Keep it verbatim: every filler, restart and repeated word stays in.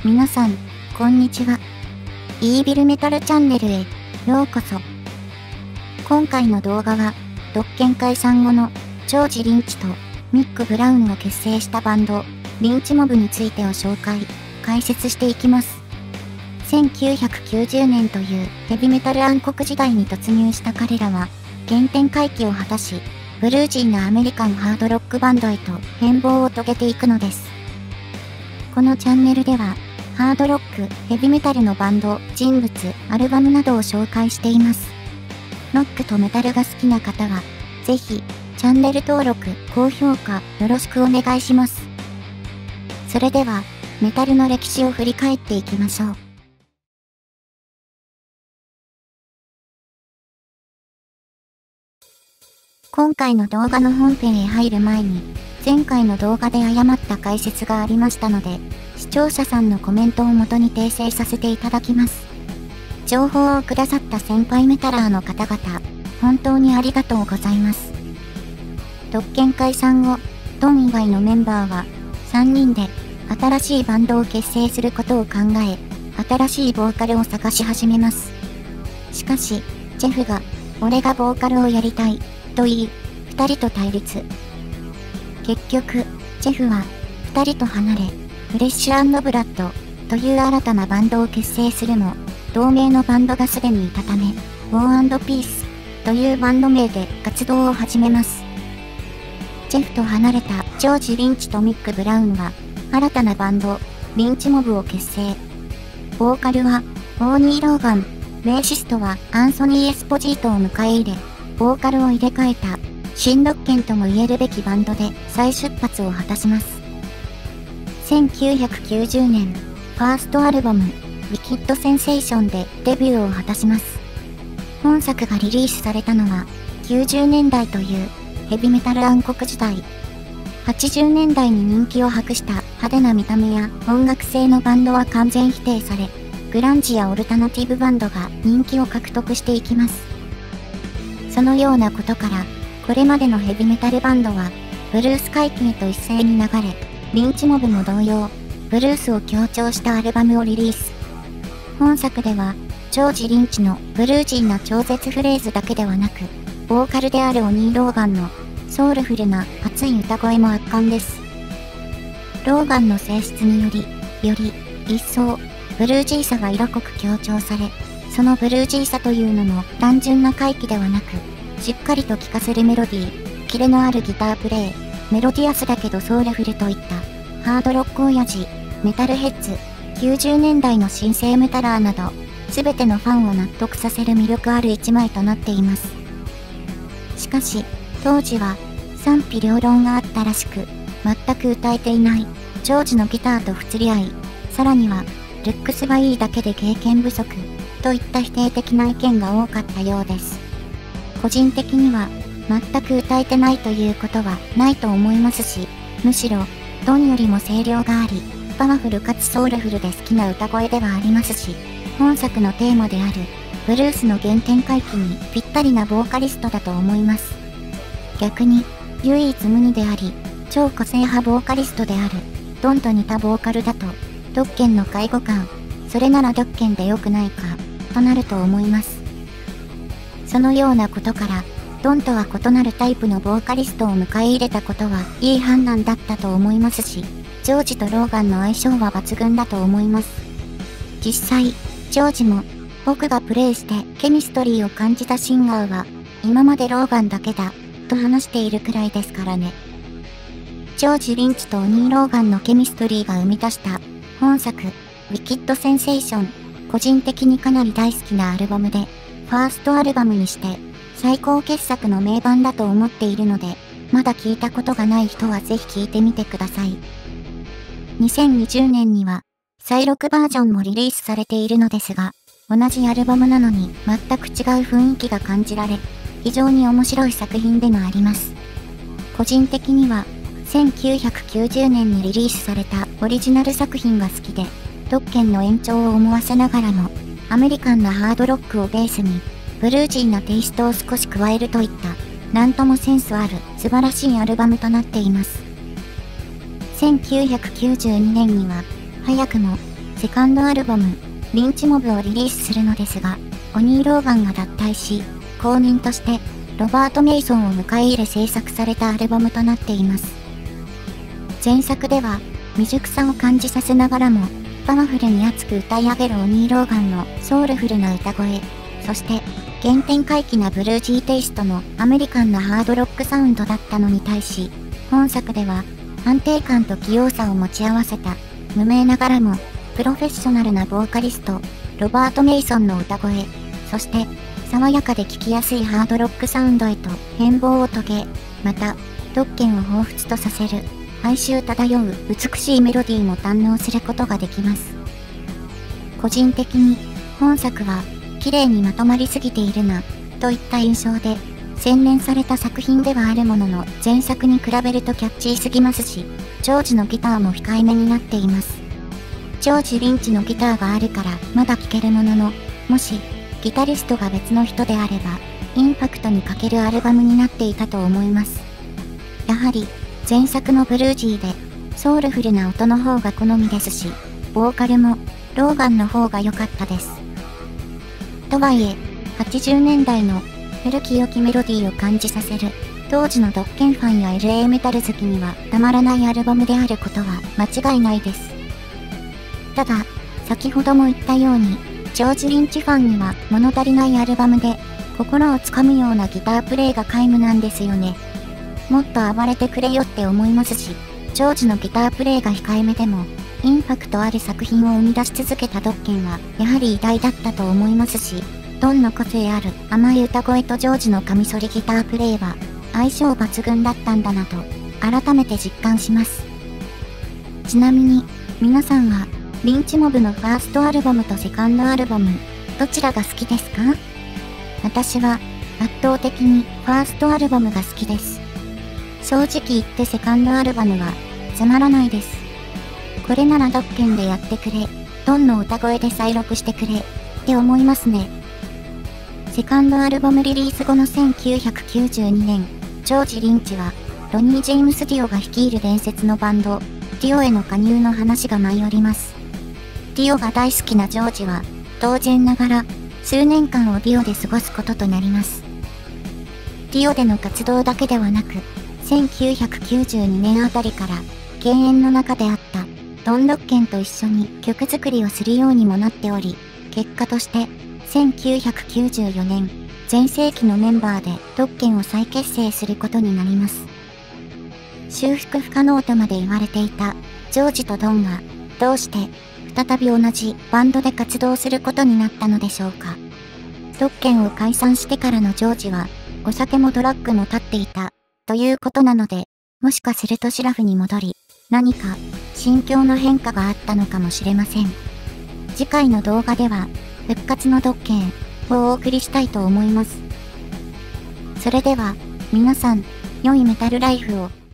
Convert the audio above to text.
皆さん、こんにちは。イービルメタルチャンネルへようこそ。今回の動画は、特権解散後のジョージ・リンチとミック・ブラウンが結成したバンド、リンチモブについてを紹介、解説していきます。せんきゅうひゃくきゅうじゅうねんというヘビメタル暗黒時代に突入した彼らは、原点回帰を果たし、ブルージーなアメリカンハードロックバンドへと変貌を遂げていくのです。このチャンネルでは、ハードロック、ヘビメタルのバンド、人物、アルバムなどを紹介しています。ロックとメタルが好きな方は、ぜひ、チャンネル登録、高評価、よろしくお願いします。それでは、メタルの歴史を振り返っていきましょう。今回の動画の本編へ入る前に、前回の動画で誤った解説がありましたので、視聴者さんのコメントをもとに訂正させていただきます。情報をくださった先輩メタラーの方々、本当にありがとうございます。特権解散後、ドン以外のメンバーは、さんにんで新しいバンドを結成することを考え、新しいボーカルを探し始めます。しかし、ジェフが、俺がボーカルをやりたい、と言い、二人と対立。結局、ジェフは、二人と離れ、フレッシュ&ブラッドという新たなバンドを結成するも、同名のバンドがすでにいたため、ウォー&ピースというバンド名で活動を始めます。ジェフと離れたジョージ・リンチとミック・ブラウンは、新たなバンド、リンチモブを結成。ボーカルは、オーニー・ローガン、ベーシストはアンソニー・エスポジートを迎え入れ、ボーカルを入れ替えた、新特権とも言えるべきバンドで再出発を果たします。せんきゅうひゃくきゅうじゅうねん、ファーストアルバム、ウィキッド・センセーションでデビューを果たします。本作がリリースされたのは、きゅうじゅうねんだいというヘビメタル暗黒時代。はちじゅうねんだいに人気を博した派手な見た目や音楽性のバンドは完全否定され、グランジやオルタナティブバンドが人気を獲得していきます。そのようなことから、これまでのヘビメタルバンドは、ブルース回帰へと一斉に流れ、リンチモブも同様、ブルースを強調したアルバムをリリース。本作では、ジョージ・リンチのブルージーな超絶フレーズだけではなく、ボーカルであるオニー・ローガンのソウルフルな熱い歌声も圧巻です。ローガンの性質により、より一層、ブルージーさが色濃く強調され、そのブルージーさというのも単純な回帰ではなく、しっかりと聴かせるメロディー、キレのあるギタープレイ、メロディアスだけどソウルフルといったハードロック親父、メタルヘッズ、きゅうじゅうねんだいの新生メタラーなど、すべてのファンを納得させる魅力ある一枚となっています。しかし、当時は賛否両論があったらしく、全く歌えていない、ジョージのギターと不釣り合い、さらには、ルックスがいいだけで経験不足、といった否定的な意見が多かったようです。個人的には、全く歌えてないということはないと思いますし、むしろ、ドンよりも声量があり、パワフルかつソウルフルで好きな歌声ではありますし、本作のテーマである、ブルースの原点回帰にぴったりなボーカリストだと思います。逆に、唯一無二であり、超個性派ボーカリストである、ドンと似たボーカルだと、特権の介護官、それなら特権で良くないか、となると思います。そのようなことから、ドンとは異なるタイプのボーカリストを迎え入れたことはいい判断だったと思いますし、ジョージとローガンの相性は抜群だと思います。実際、ジョージも、僕がプレイしてケミストリーを感じたシンガーは、今までローガンだけだ、と話しているくらいですからね。ジョージ・リンチとオニー・ローガンのケミストリーが生み出した本作、ウィキッド・センセーション、個人的にかなり大好きなアルバムで、ファーストアルバムにして最高傑作の名盤だと思っているので、まだ聞いたことがない人はぜひ聞いてみてください。にせんにじゅうねんには、再録バージョンもリリースされているのですが、同じアルバムなのに全く違う雰囲気が感じられ、非常に面白い作品でもあります。個人的には、せんきゅうひゃくきゅうじゅうねんにリリースされたオリジナル作品が好きで、特権の延長を思わせながらも、アメリカンなハードロックをベースに、ブルージーなテイストを少し加えるといった、なんともセンスある素晴らしいアルバムとなっています。せんきゅうひゃくきゅうじゅうにねんには、早くもセカンドアルバム、リンチモブをリリースするのですが、オニー・ローガンが脱退し、後任としてロバート・メイソンを迎え入れ制作されたアルバムとなっています。前作では未熟さを感じさせながらも、パワフルに熱く歌い上げるオニー・ローガンのソウルフルな歌声、そして原点回帰なブルージーテイストのアメリカンなハードロックサウンドだったのに対し、本作では安定感と器用さを持ち合わせた、無名ながらもプロフェッショナルなボーカリスト、ロバート・メイソンの歌声、そして爽やかで聴きやすいハードロックサウンドへと変貌を遂げ、また特権を彷彿とさせる哀愁漂う美しいメロディーも堪能することができます。個人的に本作は綺麗にまとまりすぎているなといった印象で、洗練された作品ではあるものの前作に比べるとキャッチーすぎますし、ジョージのギターも控えめになっています。ジョージ・リンチのギターがあるからまだ聴けるものの、もしギタリストが別の人であればインパクトに欠けるアルバムになっていたと思います。やはり前作のブルージーでソウルフルな音の方が好みですし、ボーカルもローガンの方が良かったです。とはいえ、はちじゅうねんだいの古き良きメロディーを感じさせる、当時のドッケンファンや エルエー メタル好きにはたまらないアルバムであることは間違いないです。ただ、先ほども言ったように、ジョージ・リンチファンには物足りないアルバムで、心をつかむようなギタープレイが皆無なんですよね。もっと暴れてくれよって思いますし、ジョージのギタープレイが控えめでも、インパクトある作品を生み出し続けたドッケンは、やはり偉大だったと思いますし、ドンの個性ある甘い歌声とジョージのカミソリギタープレイは、相性抜群だったんだなと、改めて実感します。ちなみに、皆さんは、リンチモブのファーストアルバムとセカンドアルバム、どちらが好きですか？私は、圧倒的にファーストアルバムが好きです。正直言ってセカンドアルバムは、つまらないです。これならドッケンでやってくれ、ドンの歌声で再録してくれ、って思いますね。セカンドアルバムリリース後のせんきゅうひゃくきゅうじゅうにねん、ジョージ・リンチは、ロニー・ジェームス・ディオが率いる伝説のバンド、ディオへの加入の話が舞い降ります。ディオが大好きなジョージは、当然ながら、数年間をディオで過ごすこととなります。ディオでの活動だけではなく、せんきゅうひゃくきゅうじゅうにねんあたりから、犬猿の中であったドン・ドッケンと一緒に曲作りをするようにもなっており、結果として、せんきゅうひゃくきゅうじゅうよねん、全盛期のメンバーでドッケンを再結成することになります。修復不可能とまで言われていたジョージとドンが、どうして、再び同じバンドで活動することになったのでしょうか。ドッケンを解散してからのジョージは、お酒もドラッグも立っていた、ということなので、もしかするとシラフに戻り、何か、心境の変化があったのかもしれません。次回の動画では、復活のドッケンをお送りしたいと思います。それでは、皆さん、良いメタルライフを。